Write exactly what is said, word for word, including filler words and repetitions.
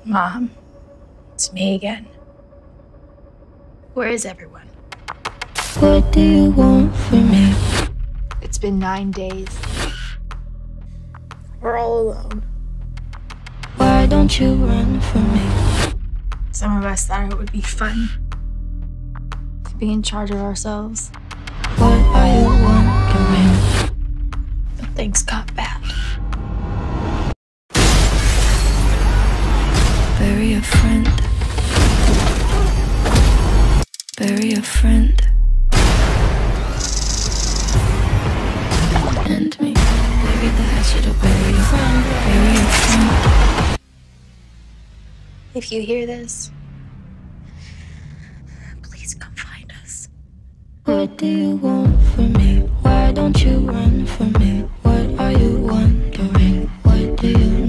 Mom, it's me again. Where is everyone? What do you want from me? It's been nine days. We're all alone. Why don't you run from me? Some of us thought it would be fun to be in charge of ourselves. What are you wondering? But things got bad. Bury a friend. Bury a friend. And me. Bury the hatchet or bury a friend. Bury a friend. If you hear this, please come find us. What do you want from me? Why don't you run from me? What are you wondering? What do you